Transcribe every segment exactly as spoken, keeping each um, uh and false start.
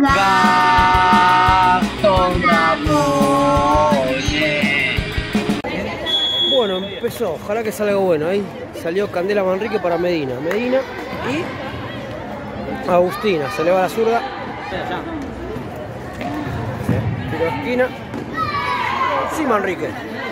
Gastón Ramones. Bueno, empezó, ojalá que salga bueno. Ahí salió Candela Manrique para Medina. Medina y Agustina. Se le va la zurda. Tiro de esquina. Sí, Manrique.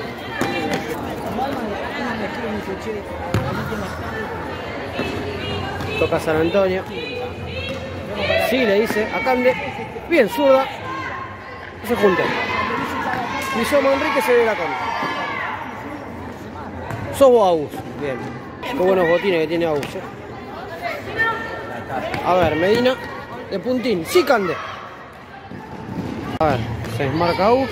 Toca San Antonio. Sí, le dice a Cande. Bien, zurda. No se juntan. Pisó Manrique, se ve la contra. Sos vos, Agus. Bien. Qué buenos botines que tiene Agus, eh. A ver, Medina de puntín. Sí, Cande. A ver, se desmarca Agus.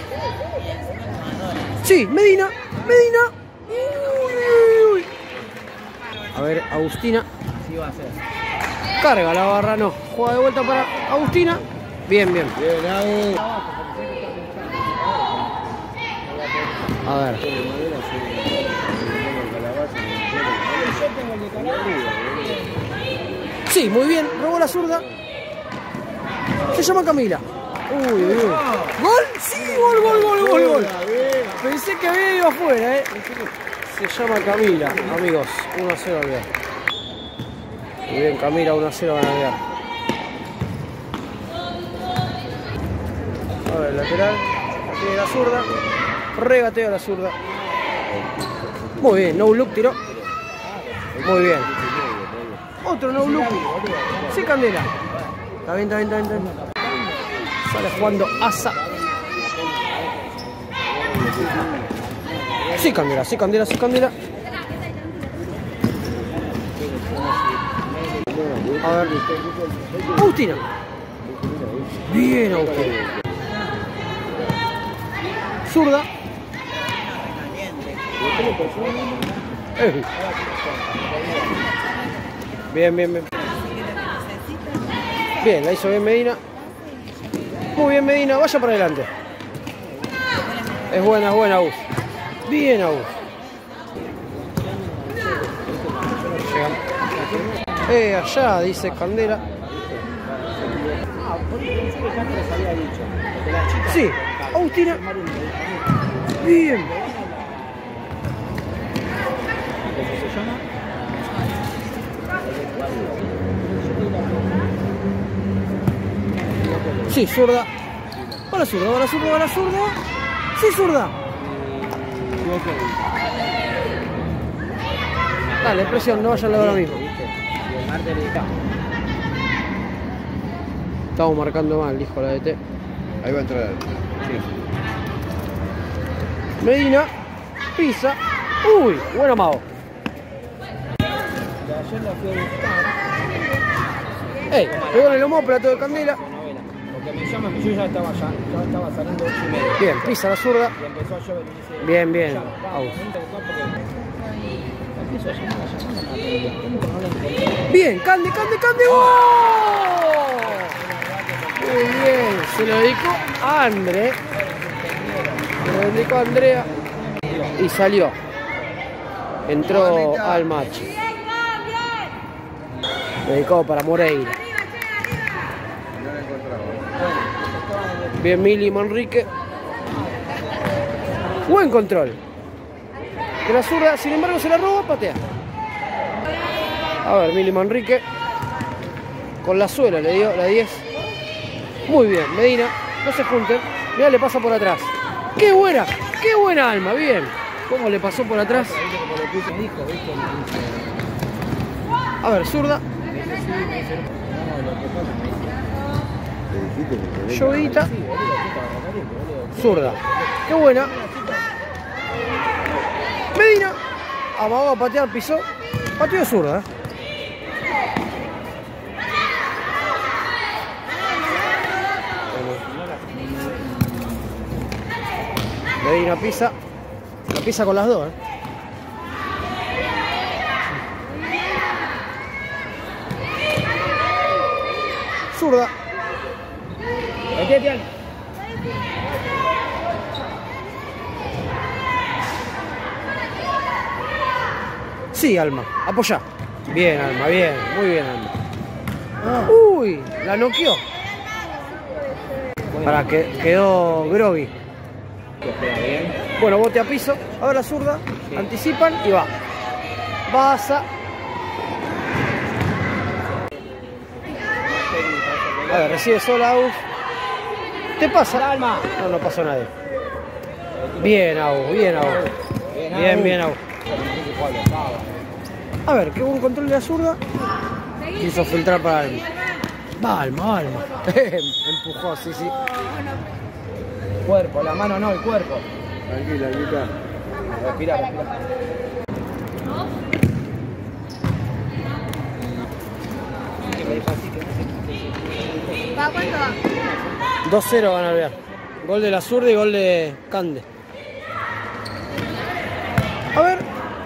Sí, Medina. Medina. Uy, uy. A ver, Agustina. Así va a ser. Carga la barra, no. Juega de vuelta para Agustina. Bien, bien. Bien, Agus. A ver. Sí, muy bien. Robó la zurda. Se llama Camila. Uy, uy, uy. ¿Gol? Sí, gol, gol, gol, gol, gol. Pensé que había ido afuera, eh. Se llama Camila, amigos. uno a cero al Alvear. Muy bien, Camila, uno a cero van a Alvear. A ver, lateral. Tiene la zurda. Regatea la zurda. Muy bien, no look tiró. Muy bien. Otro no look. Sí, Candela. Está bien, está bien, está bien, está bien. Sale jugando Asa. Sí, Candela, sí, Candela, sí, Candela. A ver. Agustina. Bien, Agustina. Zurda. Eh. Bien, bien, bien. Bien, la hizo bien Medina. Muy bien, Medina, vaya para adelante. Es buena, es buena, Agus. Bien, Agus. Eh, allá, dice Candela. Sí, Agustina. Bien. Sí, zurda. Va la zurda, va la zurda, va la zurda. Sí, zurda. Dale, presión, no vaya a lograr ahora mismo. Estamos marcando mal, dijo la D T. Ahí va a entrar. Sí. Medina, pisa. Uy, buen amago. Ey, pegó en el homóplato de Candela. Lo que me llama es que yo ya estaba, ya, ya estaba saliendo ocho y medio. Bien, pisa la zurda. Y empezó a llover y dice, Bien, bien. ya, vamos, empiezo a llamar, a llamar, bien, Cande, Cande, Cande. ¡Oh! Muy bien, se lo dedicó a André. Se lo dedicó a Andrea. Y salió. Entró al match. Dedicado para Moreira. Bien, Mili Manrique. Buen control. De la zurda, sin embargo, se la roba, patea. A ver, Mili Manrique. Con la suela le dio la diez. Muy bien, Medina. No se junten. Mirá, le pasa por atrás. ¡Qué buena! ¡Qué buena Alma! Bien. ¿Cómo le pasó por atrás? A ver, zurda. Llovidita. Zurda. ¡Qué buena! Medina. Amagó a patear, pisó. Pateó zurda. ¿eh? Medina pisa. La pisa con las dos. ¿eh? Zurda. Sí, Alma. Apoyá. Bien, Alma. Bien. Muy bien, Alma. Uy, la noqueó. Para que quedó groggy. Bueno, bote a piso. Ahora la zurda. Sí. Anticipan y va. Pasa. A ver, recibe sola Agus. ¿Te pasa? No, no pasó nadie. Bien, Agus, bien, Agus. Bien, bien, Agus. A ver, qué buen control de la zurda. Quiso filtrar para Alma. Va, Alma, Alma. Empujó, sí, sí. Cuerpo, la mano no, el cuerpo. Tranquila, Almita. Respira, respira. dos cero van a ver. Gol de la zurda y gol de Cande. A ver.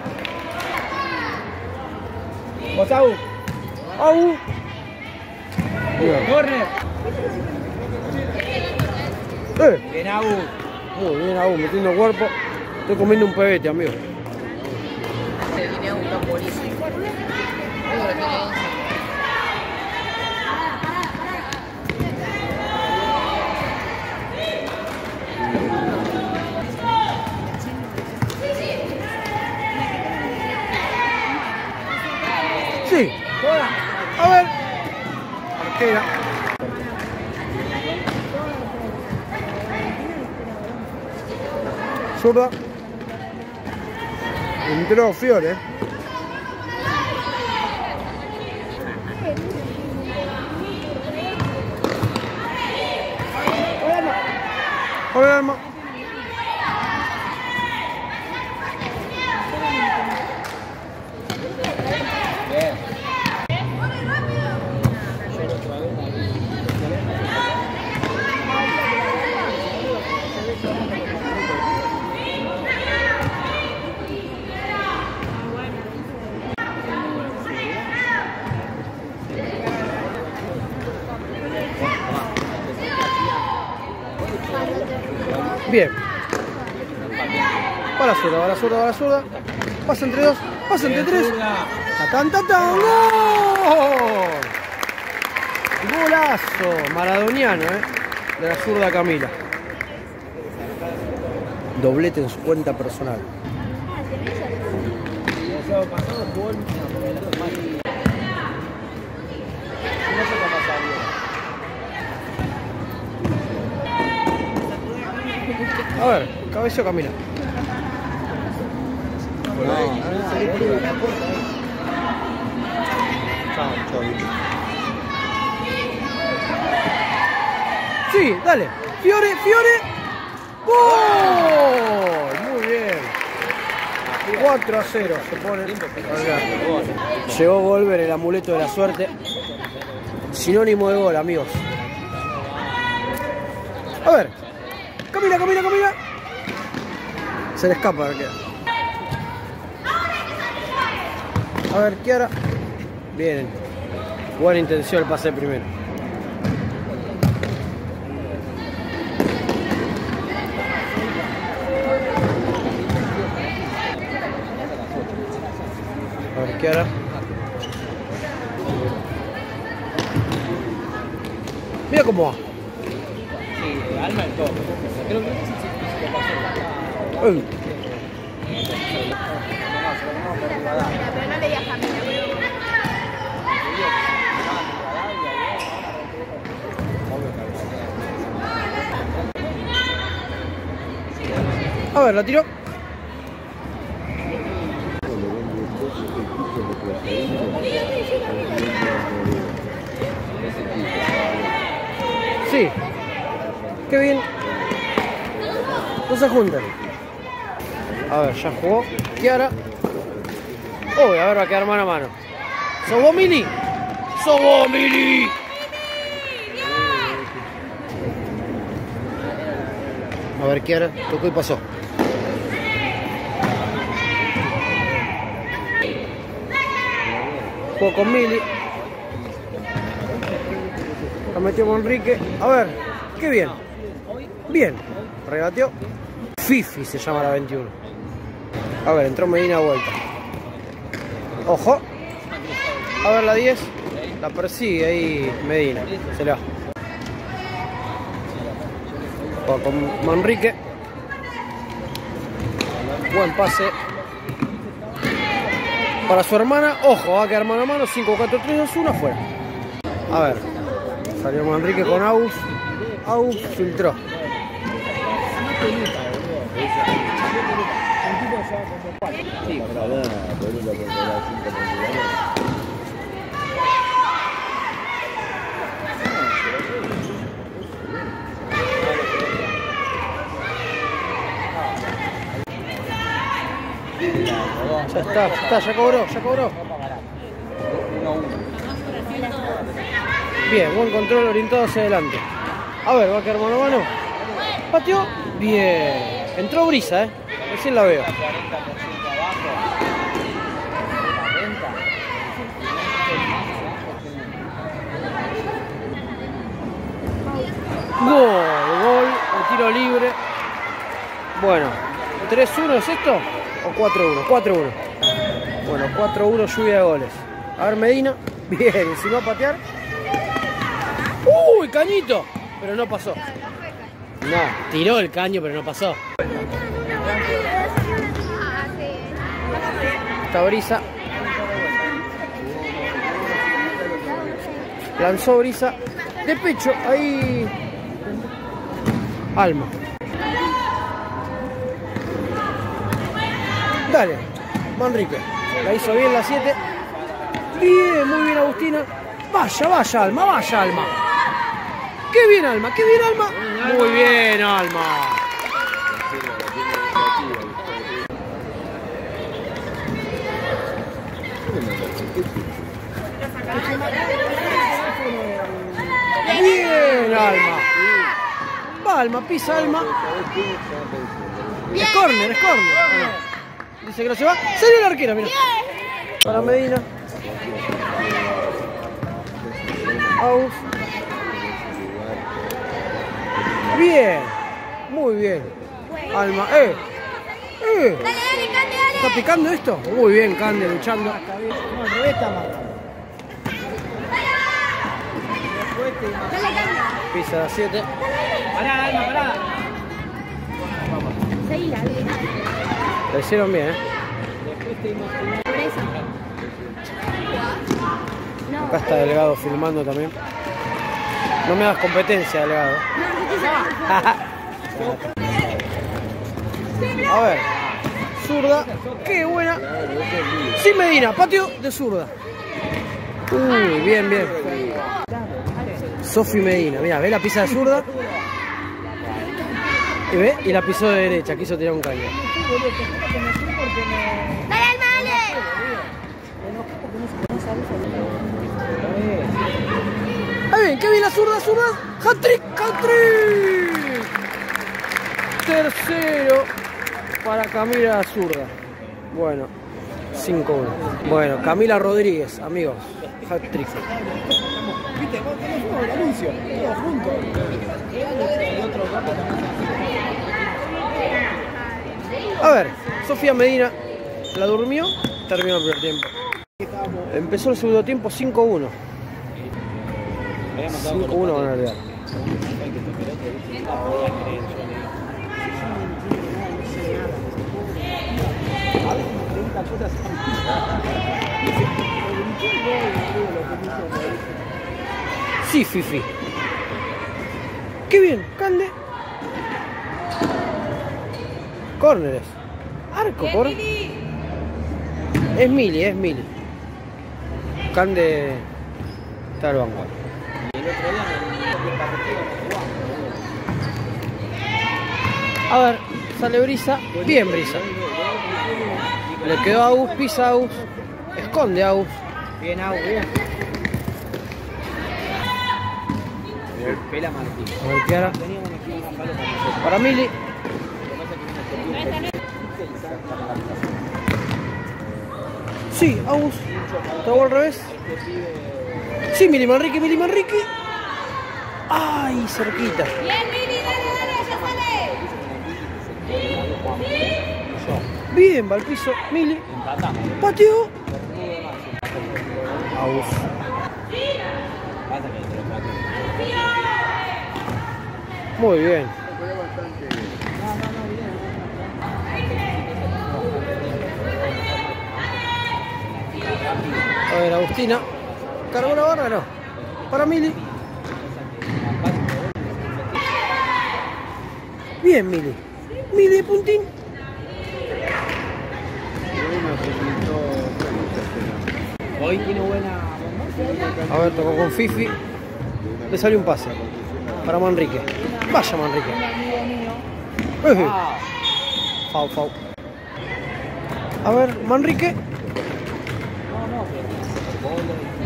Vos, Agu. Agu. Corner. Eh. Bien, Agu. Muy bien, Agu, metiendo cuerpo. Estoy comiendo un pebete, amigo. Sí. A ver. Arquera. Zurda. Entró Fiore. Hola, Alma. Bien. Va la zurda, va la zurda, va la zurda. Pasa entre dos, pasa entre tres. ¡Tatán, tatán! ¡Gol! Golazo maradoniano, ¿eh? De la zurda Camila. Doblete en su cuenta personal. A ver, cabeceo Camila. Sí, dale. Fiore, Fiore. ¡Gol! Muy bien. cuatro a cero se pone. Llegó Volver, el amuleto de la suerte. Sinónimo de gol, amigos. A ver. Camila, Camila, Camila. Se le escapa, a ver qué. A ver, Kiara. Bien. Buena intención el pase primero. A ver, Kiara. Mira cómo va. Sí, Alma el top. Creo que se pasó. Uy. Pero no le digas a mí. A ver, la tiró. Sí. Qué bien. No se juntan. A ver, ya jugó. Kiara. Uy, a ver, va a quedar mano a mano. ¡Sos vos, Mili! ¡Sos vos, Mili! A ver, Kiara, tocó y pasó. Jugó con Mili. La metió con Enrique. A ver, qué bien. Bien. Regateó. Fifi se llama la veintiuno. A ver, entró Medina de vuelta. Ojo. A ver la diez. La persigue ahí Medina. Se la va. Va con Manrique. Buen pase para su hermana. Ojo, va a quedar mano a mano. cinco, cuatro, tres, dos, uno, afuera. A ver. Salió Manrique con Agus. Agus filtró. Sí, ya está, ya está, ya cobró, ya cobró. Bien, buen control orientado hacia adelante. A ver, va a quedar mano a mano. Pateó. Bien. Entró Brisa, eh. Recién la veo. Gol, gol, o tiro libre. Bueno, tres uno es esto o cuatro uno, cuatro uno. Bueno, cuatro uno, lluvia de goles. A ver, Medina. Bien, y si no a patear. ¡Uy, cañito! Pero no pasó. No, tiró el caño, pero no pasó. Esta Brisa. Lanzó Brisa de pecho, ahí. Alma. Dale, Manrique. La hizo bien la siete. Bien, muy bien Agustina. Vaya, vaya Alma, vaya Alma. Qué bien Alma, qué bien Alma. Muy bien Alma. Bien Alma. Va Alma, pisa Alma. Es córner, es córner. No. Dice que no se va. Salió la arquera, mira. Para Medina. Aus. Bien. Muy bien. Alma. Eh. Eh. ¿Está picando esto? Muy bien, Cande luchando. No, al revés está marcando. Pisa la siete. Pará, Alma, pará. La hicieron bien, ¿eh? Acá está Delgado filmando también. No me das competencia, Delgado. A ver. Zurda. Qué buena. Sí, Medina. Patio de zurda. Uy, bien, bien. Sofi Medina. Mira, ve la pisa de zurda. Y ve, y la pisó de derecha. Quiso tirar un caño. ¡Dale, Alma, dale! Ah, bien, qué bien la zurda, zurda. ¡Hat-trick! ¡Hat-trick! Tercero para Camila Zurda. Bueno, cinco uno. Bueno, Camila Rodríguez, amigos. Hat-trick. ¿Viste? Cuando fuimos el anuncio, todos juntos. A ver, Sofía Medina la durmió, terminó el primer tiempo. Empezó el segundo tiempo cinco uno. cinco uno van a olvidar. Sí, Fifi. Qué bien, Cande. Córneres. Arco, por. Es Mili, es Mili. Cande está al banco. A ver, sale Brisa. Bien Brisa. Le quedó a Agus, pisa a Agus. Esconde a Agus. Bien, Agus, bien. Pela Martín. A ver, Kiara. Para Mili. Sí, Agus. Todo al revés. Sí, Mili Manrique, Mili Manrique. Ay, cerquita. Bien, Mili, dale, dale, ya sale. Bien, va al piso, Mili. Pateo. Agus. Muy bien. fue bastante. A ver, Agustina. Cargó la barra, no. Para Mili. Bien, Mili. Mili de puntín. Hoy tiene buena. A ver, tocó con Fifi. Le salió un pase. Para Manrique. Vaya, Manrique. Eh. Fau, fau. A ver, Manrique. No, no, pero.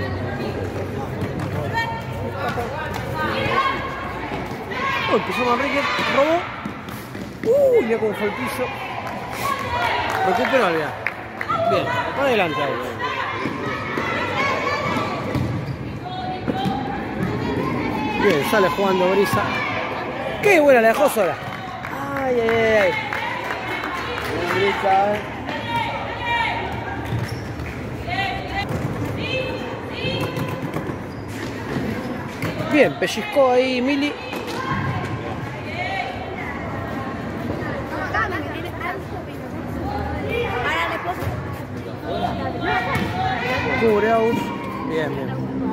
Oh, empezó Manrique. Robó. Uy, mira cómo fue el piso. Recuperó, mira. Bien, para adelante ahora. Bien, sale jugando Brisa. ¡Qué buena! La dejó sola. ¡Ay, ay, ay! ay. Brisa, eh. Bien, pellizcó ahí Mili. Cubre Aus. Bien, bien.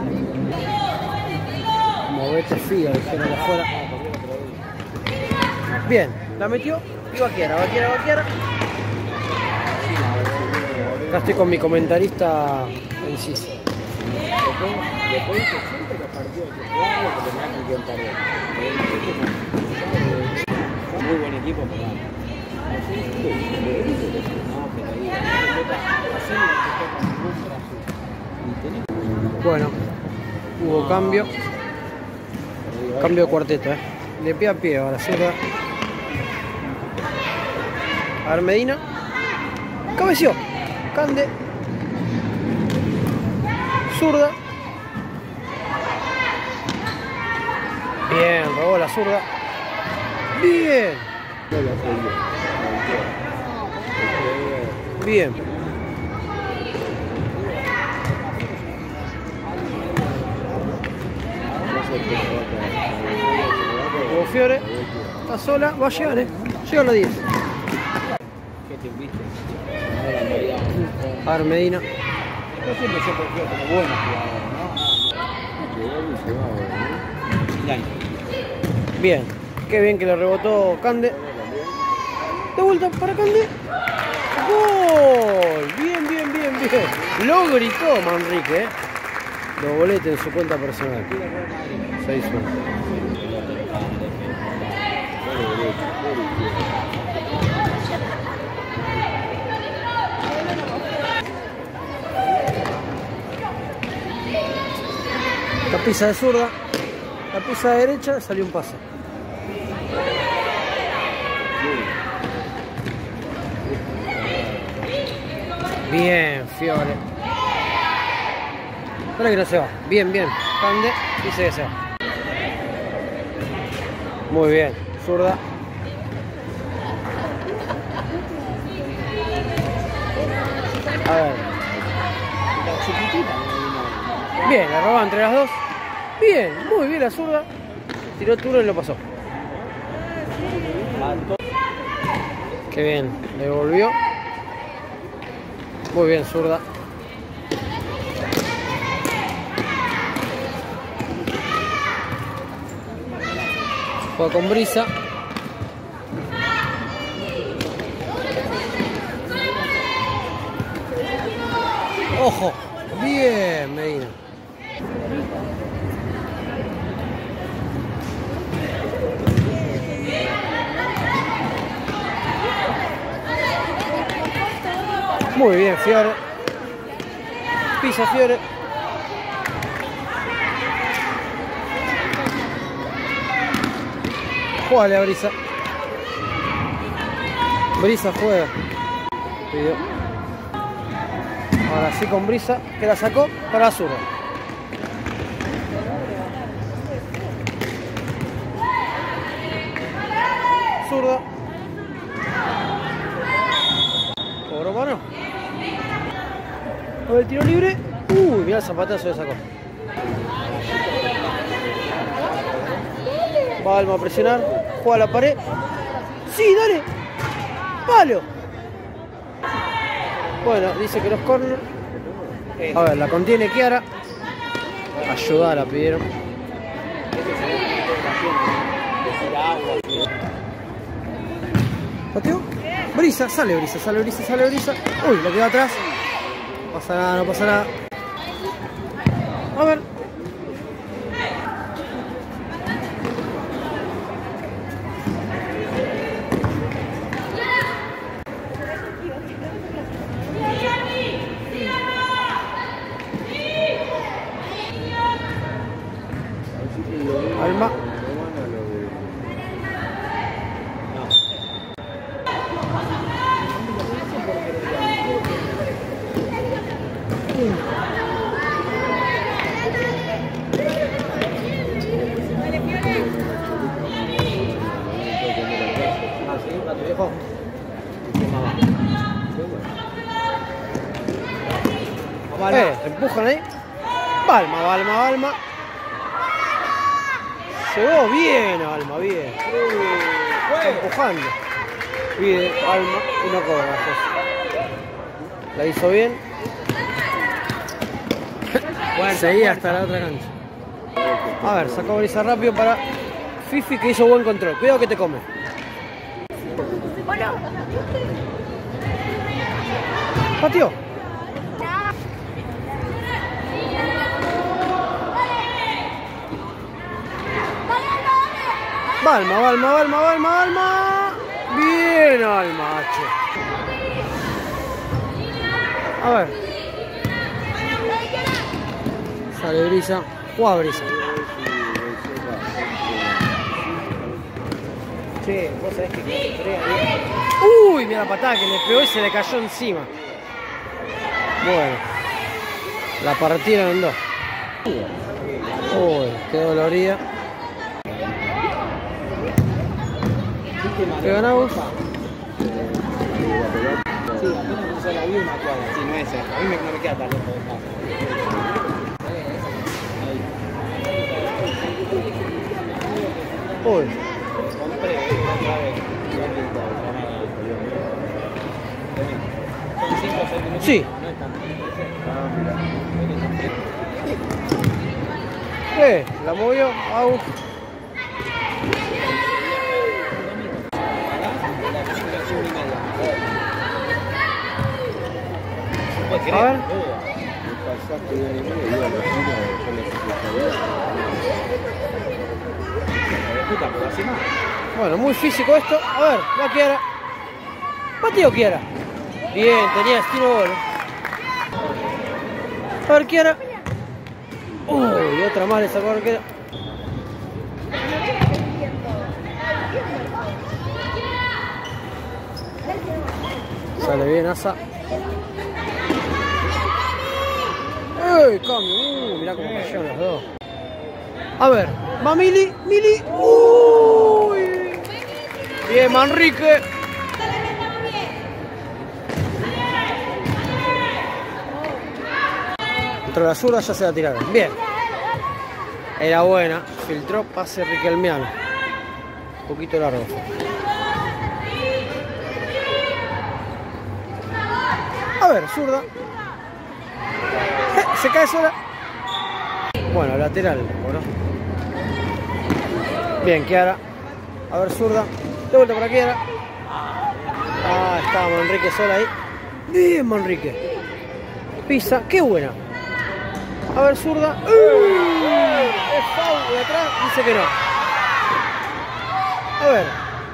Movete fía, dijeron de afuera. Bien, la metió y vaquera, vaquera, vaquera. Acá estoy con mi comentarista en sí. Después que siempre los partidos que jugamos que tenían que contar. Muy buen equipo, pero bueno, hubo cambio. Cambio de cuarteto, eh. De pie a pie, ahora zurda. A ver, Medina. Cabeció. Cande. Zurda. Bien, robó la zurda. Bien. Bien. Hugo Fiore. Está sola. Va a llegar, eh. Llega a las diez. ¿Qué te viste? A ver, Medina. Yo siempre se confío como buena jugadora, ¿no? Bien. Qué bien que le rebotó Cande. De vuelta para Cande. ¡Gol! Bien, bien, bien, bien. Lo gritó Manrique, ¿eh? Doblete en su cuenta personal. seis uno. La pisa de zurda. La pisa de derecha, salió un pase. Bien, Fiore. Espera que no se va. Bien, bien. Cande. Dice que se va. Muy bien. Zurda. A ver. Bien, la robó entre las dos. Bien, muy bien la zurda. Tiró el turno y lo pasó. Qué bien. Le volvió. Muy bien, zurda. Juega con Brisa. Ojo. Bien, Medina. Muy bien, Fiore. Pisa Fiore. Jugale a Brisa. Brisa juega. Pidió. Ahora sí con Brisa, que la sacó para la zurda. Zurda. Cobró mano. A ver el tiro libre. Uy, mirá el zapatazo que sacó. Va Alma a presionar. juega a la pared. Sí, dale. Palo. Bueno, dice que los corner. A ver, la contiene Kiara. Ayudar la pidieron. ¿Pateo? Brisa, sale Brisa, sale Brisa, sale Brisa. Uy, la quedó atrás. No pasa nada, no pasa nada. A ver. Alma. Eh, se empujan ahí. Balma, Balma, Balma. Llegó bien, Alma, bien. Está empujando. Bien, Alma. Y no cobra. Pues. La hizo bien. Bueno, seguía hasta la otra cancha. A ver, sacó Brisa rápido para Fifi, que hizo buen control. Cuidado que te come. Pateó. Balma, Balma, Balma, Balma, Balma. Bien, Alma, H. A ver. Sale Brisa. Juega Brisa. Sí, vos sabés que... Uy, mira la patada que le pegó y se le cayó encima. Bueno. La partieron en dos. Uy, qué dolorida. ¿Qué ganamos? Sí, a mí no me sale la misma cuadra. Sí, no es eso. A mí me, no me queda tan lejos de casa. Uy. Compré otra vez. Son cinco o seis minutos. Sí. No es tanto. Eh, la movió. Au. A ver. Bueno, muy físico esto. A ver, va Kiara. Pateo Kiara. Bien, tenía destino gol. A ver, Kiara. Uy, otra más le sacó a Arquera. Sale bien Asa. ¡Ey, cambio! Uh, mirá cómo cayeron los dos. A ver, va Mili, Mili. ¡Uy! Bien, Manrique. Entre la zurda ya se la tiraron. Bien. Era buena. Filtró pase riquelmiano. Un poquito largo. A ver, zurda. Se cae sola. Bueno, lateral, bueno. Bien, Kiara. A ver, zurda. De vuelta para Kiara. Ah, estaba Manrique sola ahí. Bien, Manrique. Pisa, qué buena. A ver, zurda. ¡Uh! Es foul de atrás. Dice que no. A ver.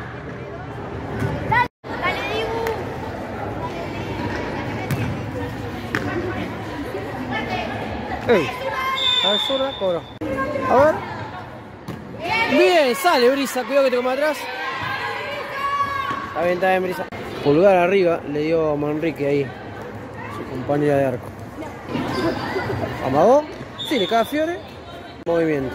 Ey. A ver, zurda, cobró. A ver. Bien, sale Brisa. Cuidado que te come atrás. Está bien, está bien, Brisa. Pulgar arriba le dio Manrique ahí. Su compañera de arco. Amagó. Sí, le cae a Fiore. Movimiento.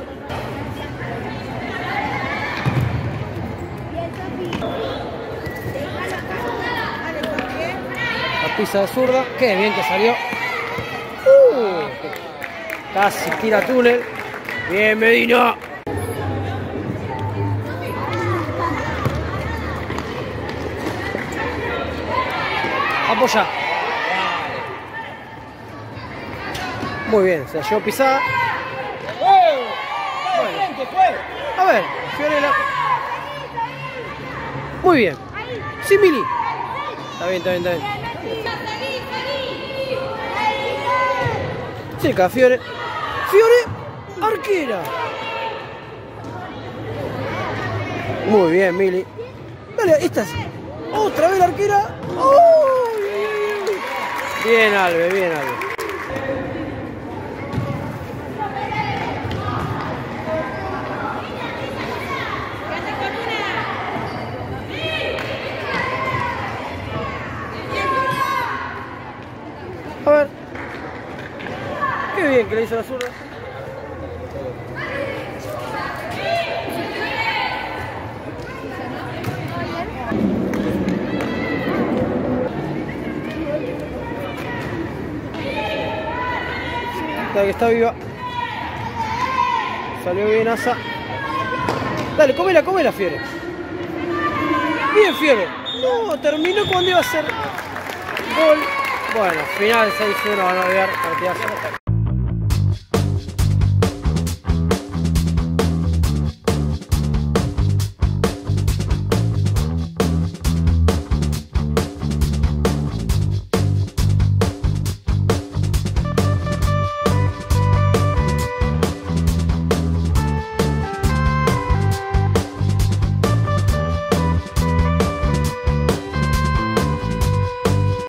La pisa de zurda. Qué bien que salió. Uh, casi tira túnel. Bien, Medina. Apoya. Muy bien, se llevó pisada. A ver, Fiorella. Muy bien. Simili. Está bien, está bien, está bien. Checa, Fiore. Fiore, arquera. Muy bien, Mili. Dale, esta es. Otra vez la arquera. ¡Oh! Bien, Albe, bien, Albe. A ver. Qué bien que le hizo la zurda. La que está viva. Salió bien Asa. Dale, comela, comela, Fiore. Bien, Fiore. No, terminó cuando iba a ser gol. Bueno, final seis uno, van a ver partidazo.